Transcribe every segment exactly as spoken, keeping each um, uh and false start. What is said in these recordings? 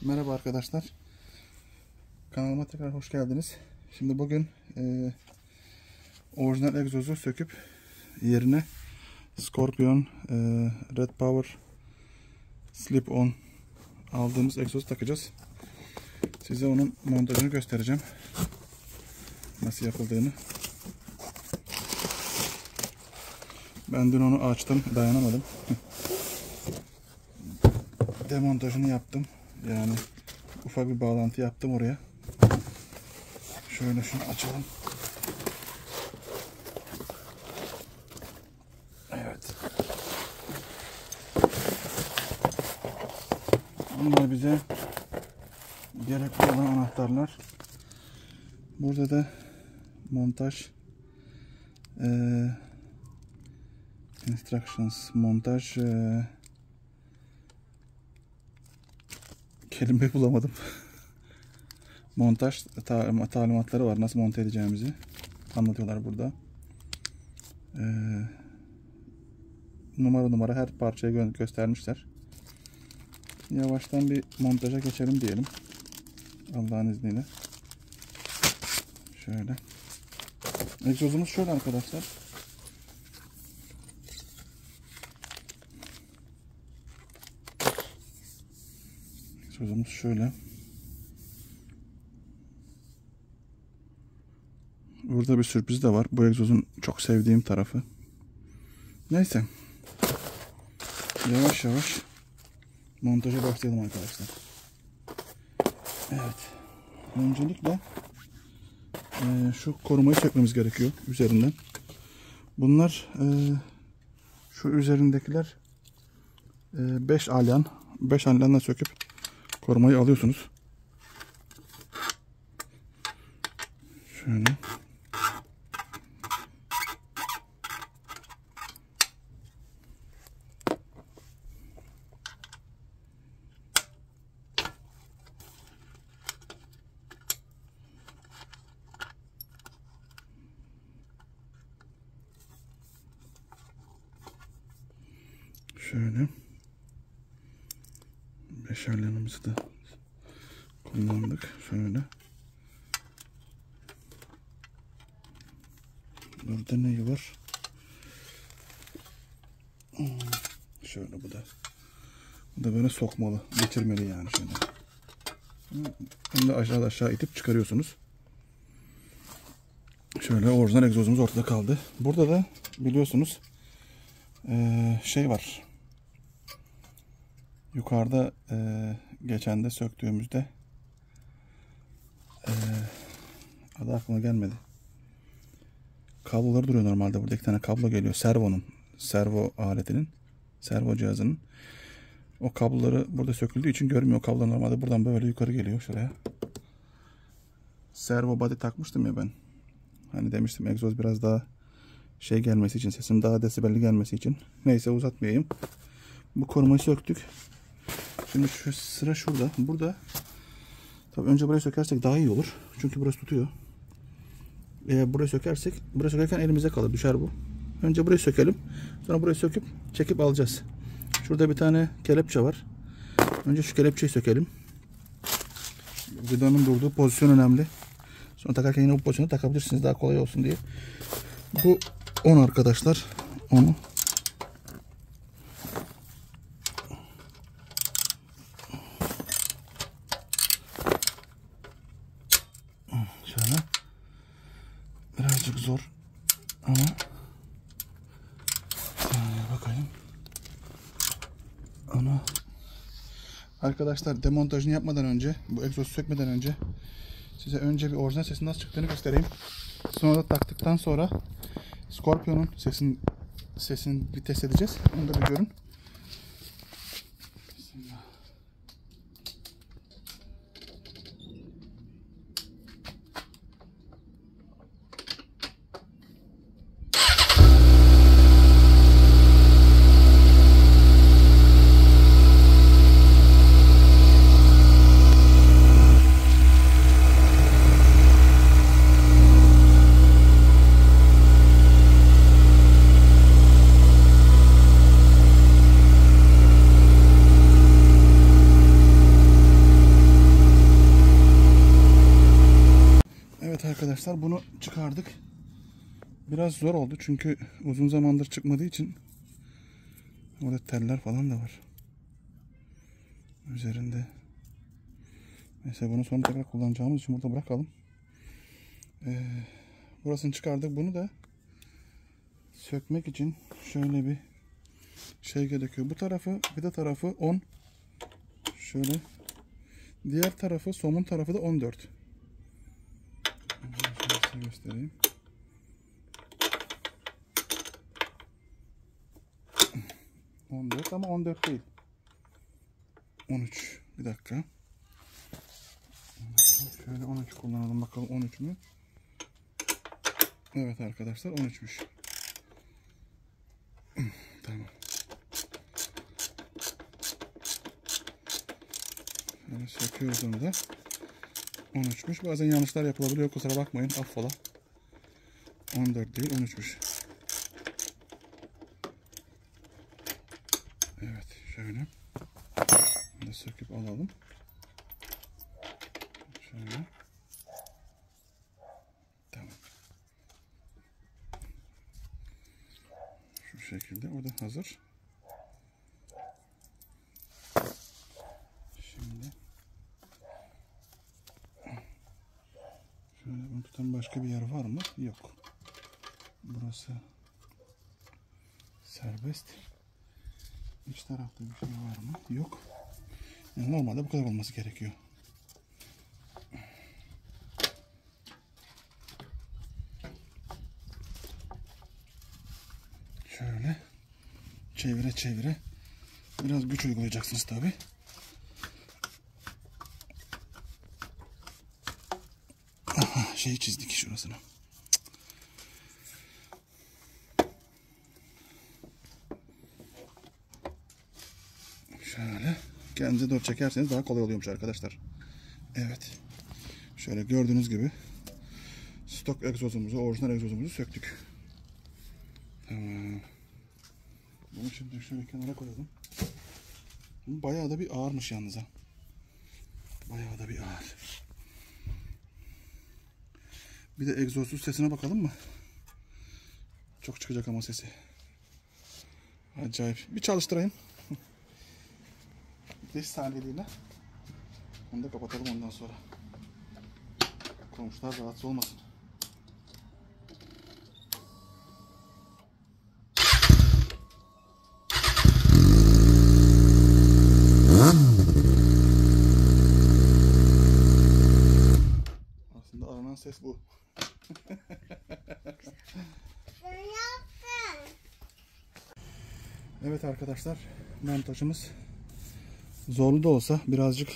Merhaba arkadaşlar. Kanalıma tekrar hoş geldiniz. Şimdi bugün e, orijinal egzozu söküp yerine Scorpion e, Red Power Slip On aldığımız egzozu takacağız. Size onun montajını göstereceğim. Nasıl yapıldığını. Ben dün onu açtım, dayanamadım. Demontajını yaptım. Yani ufak bir bağlantı yaptım oraya. Şöyle şunu açalım. Evet. Bunlar bize gerekli olan anahtarlar. Burada da montaj e, instructions, montaj e, kelime bulamadım. Montaj talimatları var. Nasıl monte edeceğimizi anlatıyorlar burada. Ee, numara numara her parçayı gö göstermişler. Yavaştan bir montaja geçelim diyelim. Allah'ın izniyle. Şöyle. Egzozumuz şöyle arkadaşlar. Egzozumuz şöyle. Burada bir sürpriz de var. Bu egzozun çok sevdiğim tarafı. Neyse. Yavaş yavaş montaja başlayalım arkadaşlar. Evet. Öncelikle e, şu korumayı sökmemiz gerekiyor üzerinden. Bunlar e, şu üzerindekiler beş alyan. beş alyanla söküp korumayı alıyorsunuz. Şöyle. Şöyle. Beş alyanımızı da kullandık. Şöyle. Burada ne var? Şöyle bu da. Bu da böyle sokmalı. Geçirmeli yani şöyle. Bunu da aşağı aşağı itip çıkarıyorsunuz. Şöyle orijinal egzozumuz ortada kaldı. Burada da biliyorsunuz ee, şey var. Yukarıda e, geçen de söktüğümüzde e, adı aklıma gelmedi. Kabloları duruyor normalde. Burada iki tane kablo geliyor. Servo'nun, servo aletinin, servo cihazının. O kabloları burada söküldüğü için görmüyor. Kablo normalde buradan böyle yukarı geliyor şuraya. Servo body takmıştım ya ben. Hani demiştim egzoz biraz daha şey gelmesi için, sesin daha desibelli gelmesi için. Neyse uzatmayayım. Bu korumayı söktük. Şimdi şu sıra şurada. Burada tabii önce burayı sökersek daha iyi olur. Çünkü burası tutuyor. Eğer burayı sökersek, burayı sökerken elimize kalır. Düşer bu. Önce burayı sökelim. Sonra burayı söküp çekip alacağız. Şurada bir tane kelepçe var. Önce şu kelepçeyi sökelim. Vidanın durduğu pozisyon önemli. Sonra takarken yine bu pozisyonu takabilirsiniz. Daha kolay olsun diye. Bu on arkadaşlar. Onu. Şöyle. Birazcık zor ama bakayım. Ana. Arkadaşlar demontajını yapmadan önce, bu egzozu sökmeden önce size önce bir orijinal sesin nasıl çıktığını göstereyim. Sonra da taktıktan sonra Scorpion'un sesin sesini bir test edeceğiz. Onu da bir görün. arkadaşlar bunu çıkardık. Biraz zor oldu çünkü uzun zamandır çıkmadığı için orada teller falan da var üzerinde. Mesela bunu sonra tekrar kullanacağımız için burada bırakalım. Ee, burasını çıkardık. Bunu da sökmek için şöyle bir şey gerekiyor. Bu tarafı, bir de tarafı on. Şöyle. Diğer tarafı, somun tarafı da on dört. Size göstereyim. on dört ama on dört değil. on üç. Bir dakika. Şöyle on üç kullanalım bakalım, on üç mü? Evet arkadaşlar, on üçmüş. Tamam. Şöyle söküyoruz onu da. on üçmüş. Bazen yanlışlar yapılabiliyor. Kusura bakmayın. Affola. on dört değil, on üçmüş. Evet. Şöyle. Bunu da söküp alalım. Şöyle. Tamam. Şu şekilde. O da hazır. Şimdi şöyle bunu tutan başka bir yer var mı? Yok. Burası serbest. İç tarafta bir şey var mı? Yok. Yani normalde bu kadar olması gerekiyor. Şöyle çevire çevire biraz güç uygulayacaksınız tabi. Aha, şeyi çizdik şurasını. Şöyle kendinize doğru çekerseniz daha kolay oluyormuş arkadaşlar. Evet. Şöyle gördüğünüz gibi stok egzozumuzu, orijinal egzozumuzu söktük. Tamam. Bunu şimdi şöyle kenara koyalım. Bu bayağı da bir ağırmış yalnız ha. Bayağı da bir ağır. Bir de egzozsuz sesine bakalım mı? Çok çıkacak ama sesi. Acayip. Bir çalıştırayım. beş saniyeliğine. Onu da kapatalım ondan sonra. Komşular rahatsız olmasın. Aslında aranan ses bu. Evet arkadaşlar, montajımız zorlu da olsa birazcık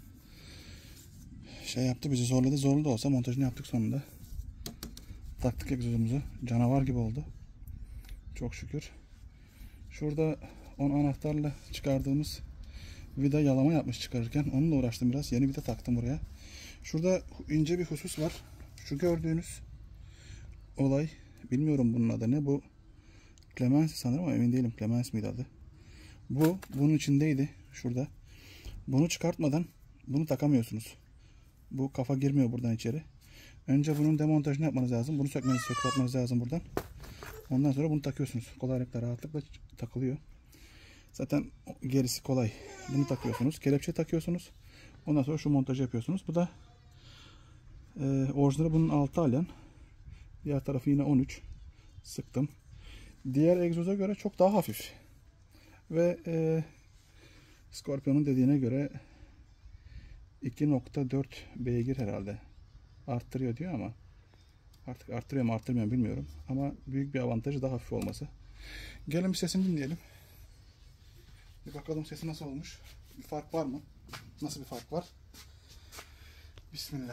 şey yaptı, bizi zorladı. Zorlu da olsa montajını yaptık sonunda. Taktık egzozumuzu. Canavar gibi oldu. Çok şükür. Şurada on anahtarla çıkardığımız vida yalama yapmış çıkarırken. Onunla uğraştım biraz. Yeni vida taktım buraya. Şurada ince bir husus var. Şu gördüğünüz olay. Bilmiyorum bunun adı ne. Bu Clemens sanırım ama emin değilim. Clemens miydi adı? Bu bunun içindeydi. Şurada. Bunu çıkartmadan bunu takamıyorsunuz. Bu kafa girmiyor buradan içeri. Önce bunun demontajını yapmanız lazım. Bunu sökmeniz, söküp atmanız lazım buradan. Ondan sonra bunu takıyorsunuz. Kolaylıkla, rahatlıkla takılıyor. Zaten gerisi kolay. Bunu takıyorsunuz. Kelepçe takıyorsunuz. Ondan sonra şu montajı yapıyorsunuz. Bu da e, orijinali bunun altı alyan. Diğer tarafı yine on üç. Sıktım. Diğer egzoza göre çok daha hafif. Ve e, Scorpion'un dediğine göre iki nokta dört beygir herhalde. Arttırıyor diyor ama artık arttırıyor mu arttırmıyor mu bilmiyorum. Ama büyük bir avantajı daha hafif olması. Gelin bir sesini dinleyelim. Bir bakalım sesi nasıl olmuş. Bir fark var mı? Nasıl bir fark var? Bismillah.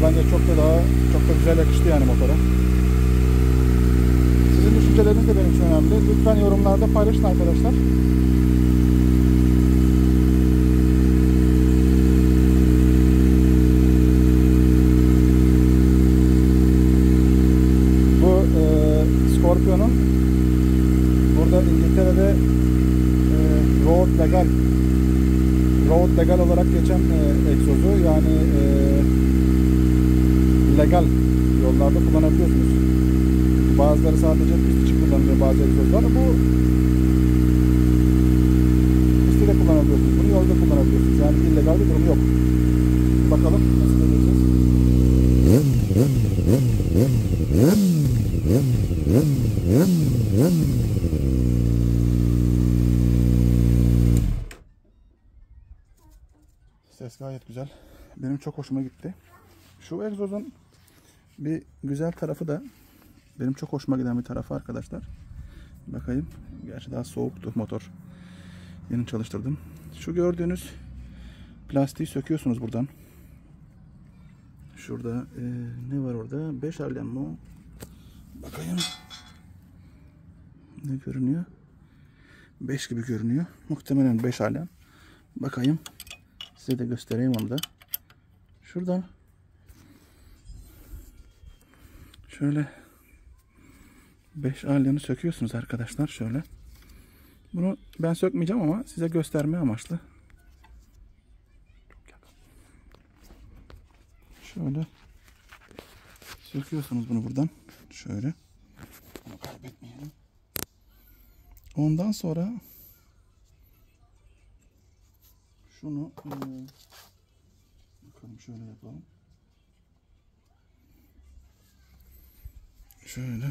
bence çok da daha çok da güzel yakıştı yani motora. Sizin düşünceleriniz de benim için önemli. Lütfen yorumlarda paylaşın arkadaşlar. Bu e, Scorpio'nun burada İngiltere'de e, Road Legal Road Legal olarak geçen e, egzozu, yani e, legal yollarda kullanabiliyorsunuz. Bazıları sadece pist için kullanılıyor, bazı egzozlar. Bu pistte de kullanabiliyorsunuz. Bunu yolda kullanabiliyorsunuz. Yani illegal bir durum yok. Bakalım nasıl edeceğiz. Ses gayet güzel. Benim çok hoşuma gitti. Şu egzozun bir güzel tarafı da, benim çok hoşuma giden bir tarafı arkadaşlar. Bakayım. Gerçi daha soğuktu motor. Yeni çalıştırdım. Şu gördüğünüz plastiği söküyorsunuz buradan. Şurada e, ne var orada? beş alyan mı? Bakayım. Ne görünüyor? beş gibi görünüyor. Muhtemelen beş alyan. Bakayım. Size de göstereyim onu da. Şuradan şöyle beş alyanı söküyorsunuz arkadaşlar, şöyle. Bunu ben sökmeyeceğim ama size gösterme amaçlı. Şöyle söküyorsunuz bunu buradan. Şöyle. Bunu kaybetmeyelim. Ondan sonra şunu e, bakalım, şöyle yapalım. Şöyle.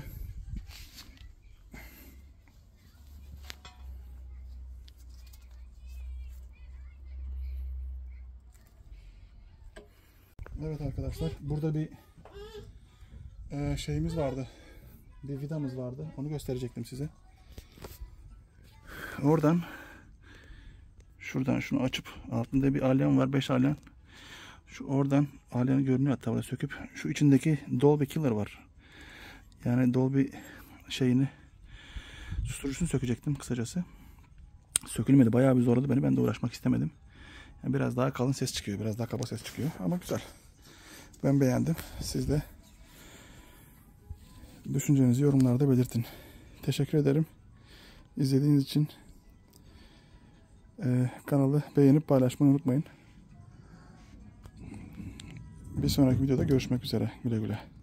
Evet arkadaşlar, burada bir e, şeyimiz vardı. Bir vidamız vardı. Onu gösterecektim size. Oradan şuradan şunu açıp, altında bir alyan var, beş alyan. Şu oradan alyanı görünüyor, hatta burada söküp şu içindeki Dolby Killer var. Yani Dolby şeyini, susturucusunu sökecektim kısacası. Sökülmedi. Bayağı bir zorladı beni. Ben de uğraşmak istemedim. Yani biraz daha kalın ses çıkıyor. Biraz daha kaba ses çıkıyor. Ama güzel. Ben beğendim. Siz de düşüncenizi yorumlarda belirtin. Teşekkür ederim. İzlediğiniz için e, kanalı beğenip paylaşmayı unutmayın. Bir sonraki videoda görüşmek üzere. Güle güle.